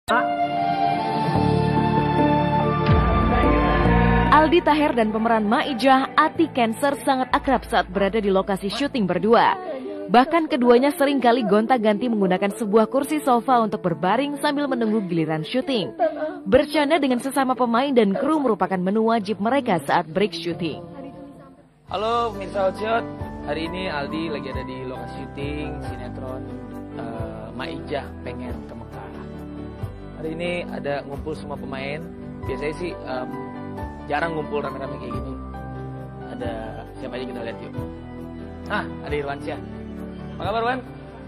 Aldi Taher dan pemeran Maijah Ati Cancer sangat akrab saat berada di lokasi syuting berdua. Bahkan keduanya sering kali gonta-ganti menggunakan sebuah kursi sofa untuk berbaring sambil menunggu giliran syuting. Bercanda dengan sesama pemain dan kru merupakan menu wajib mereka saat break syuting. Halo pemirsa Hotshot, hari ini Aldi lagi ada di lokasi syuting sinetron Maijah Pengen ke Mekah. Hari ini ada ngumpul semua pemain. Biasanya sih jarang ngumpul rame-rame kayak gini. Ada siapa aja kita lihat yuk. Ada Irwansyah. Apa kabar Wan?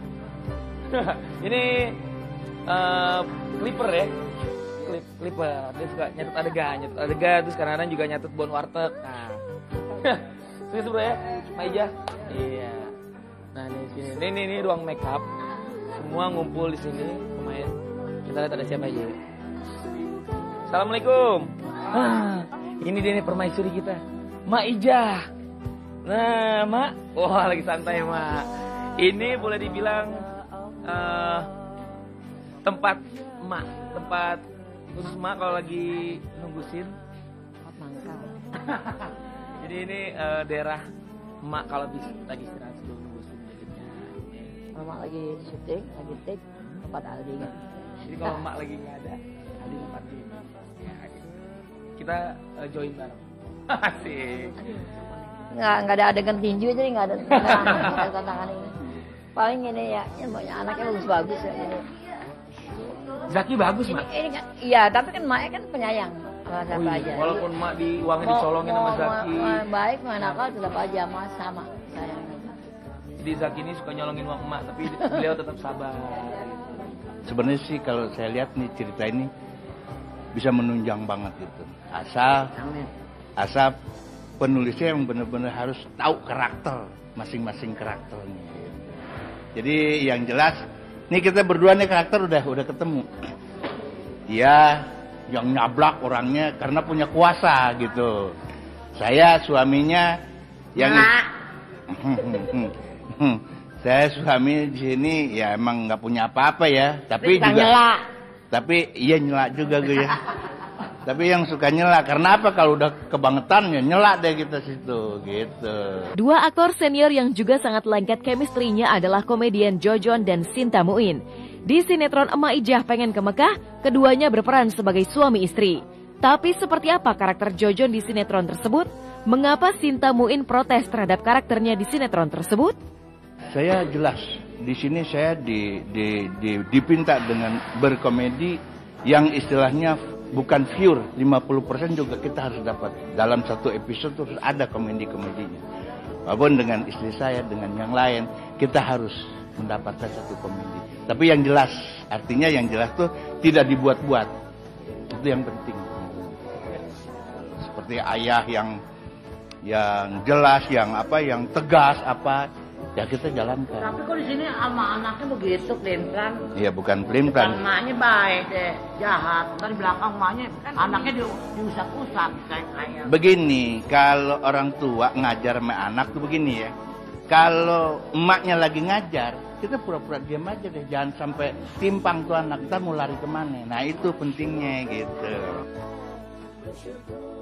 Ini Clipper ya. Clipper. Dia suka nyatet adegan terus kadang-kadang juga nyatet bon warteg. Sini bro ya, Maijah. Iya. Nah ini ruang make up. Semua ngumpul di sini pemain. Kita lihat ada siapa aja. Assalamualaikum. Ini dia nih permaisuri kita, Maijah. Nah, Mak, wah lagi santai Mak. Ini boleh dibilang tempat Mak, tempat khusus Mak kalau lagi nunggusin. Mangkal. Jadi ini daerah Mak kalau lagi istirahat sebelum nunggusin gadgetnya. Kalau Mak lagi syuting, lagi take, tempat Aldi kan. Jadi kalau Mak lagi nggak ada, Aldi tempat dia. Ya, kita join bareng. Asik. Nggak ada adegan tinju, jadi nggak ada tantangan ini. Paling ini ya banyak anaknya bagus-bagus ya ini. Zaki bagus Mak. Ini kan, iya tapi kan Maknya kan penyayang sama siapa aja. Walaupun Mak uangnya dicolongin sama Zaki. Baik, nakal tetap aja Mas sama sayang. Jadi Zaki ini suka nyolongin uang Mak, tapi beliau tetap sabar. Sebenarnya sih kalau saya lihat nih cerita ini bisa menunjang banget gitu. Asal penulisnya yang benar-benar harus tahu karakter masing-masing karakternya. Jadi yang jelas, nih kita berdua nih karakter udah ketemu. Dia yang nyablak orangnya karena punya kuasa gitu. Saya suaminya yang saya suami di sini ya emang nggak punya apa-apa ya, tapi juga nyela. Tapi iya nyela juga gue ya. Tapi yang suka nyela karena apa, kalau udah kebangetan ya nyela deh kita situ gitu. Dua aktor senior yang juga sangat lengket chemistry-nya adalah komedian Jojon dan Sinta Muin. Di sinetron Maijah Pengen ke Mekah, keduanya berperan sebagai suami istri. Tapi seperti apa karakter Jojon di sinetron tersebut? Mengapa Sinta Muin protes terhadap karakternya di sinetron tersebut? Saya jelas di sini saya dipinta dengan berkomedi yang istilahnya bukan pure 50% juga kita harus dapat. Dalam satu episode terus ada komedi-komedinya. Walaupun dengan istri saya, dengan yang lain, kita harus mendapatkan satu komedi. Tapi yang jelas, artinya yang jelas tuh tidak dibuat-buat. Itu yang penting. Seperti ayah yang jelas, yang tegas ya kita jalankan. Tapi kok di sini sama anaknya begitu pelin-pelan? Iya, bukan pelin-pelan. Emaknya baik deh, jahat. Dari belakang emaknya kan anaknya diusap-usap kayak. Begini, kalau orang tua ngajar sama anak tuh begini ya. Kalau emaknya lagi ngajar, kita pura-pura diam aja deh, jangan sampai timpang tuh anak, kita mau lari kemana. Nah itu pentingnya gitu.